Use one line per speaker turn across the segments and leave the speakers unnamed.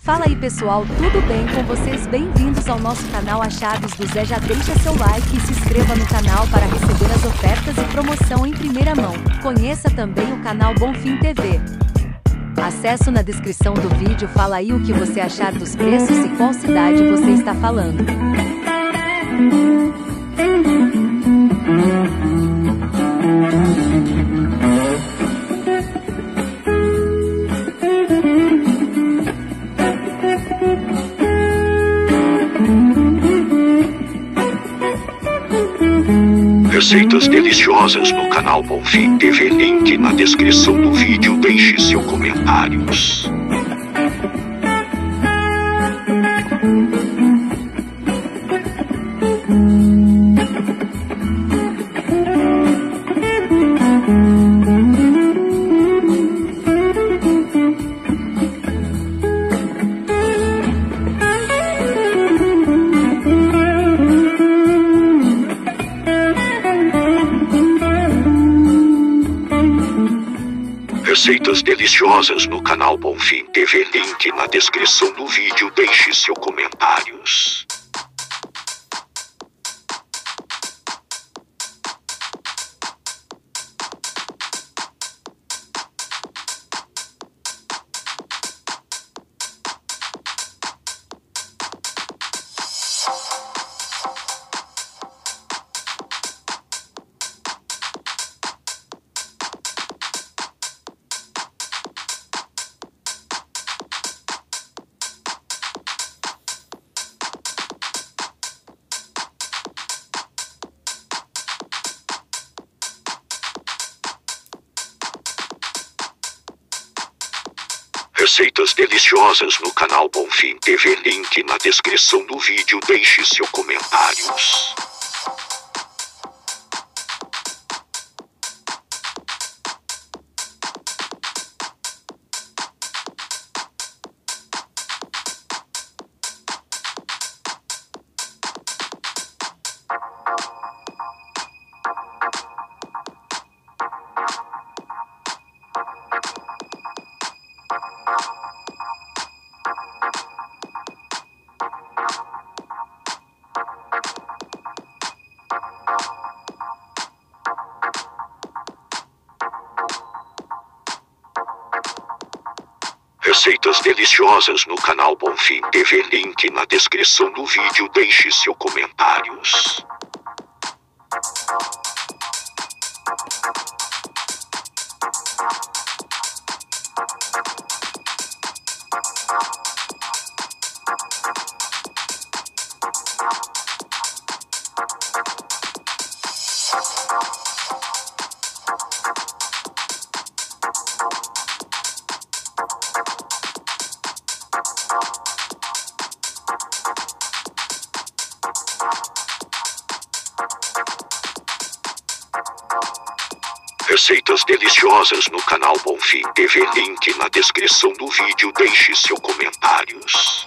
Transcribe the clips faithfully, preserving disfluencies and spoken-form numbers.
Fala aí pessoal, tudo bem com vocês? Bem-vindos ao nosso canal Achados do Zé. Já deixa seu like e se inscreva no canal para receber as ofertas e promoção em primeira mão. Conheça também o canal Bonfim T V. Acesso na descrição do vídeo. Fala aí o que você achar dos preços e qual cidade você está falando.
Receitas deliciosas no canal Bonfim T V. Link na descrição do vídeo. Deixe seus comentários. Receitas deliciosas no canal Bonfim T V. Link na descrição do vídeo. Deixe seus comentários. Receitas deliciosas no canal Bonfim T V. Link na descrição do vídeo. Deixe seus comentários. Receitas deliciosas no canal Bonfim T V. Link na descrição do vídeo. Deixe seus comentários. Receitas deliciosas no canal Bonfim T V. Link na descrição do vídeo. Deixe seus comentários.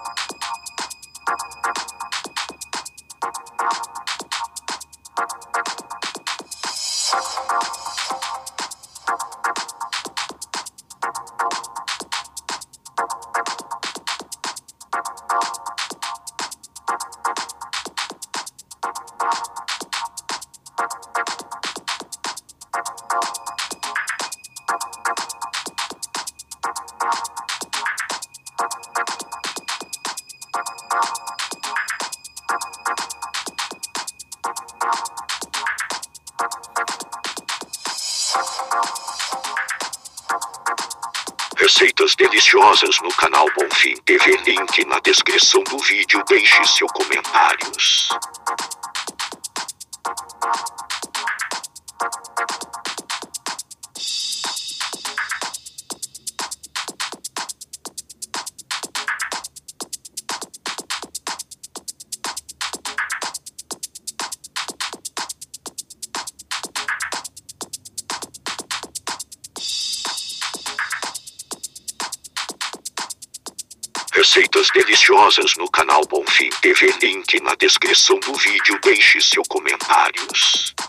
Receitas deliciosas no canal Bonfim T V. Link na descrição do vídeo. Deixe seus comentários. Receitas deliciosas no canal Bonfim T V. Link na descrição do vídeo. Deixe seus comentários.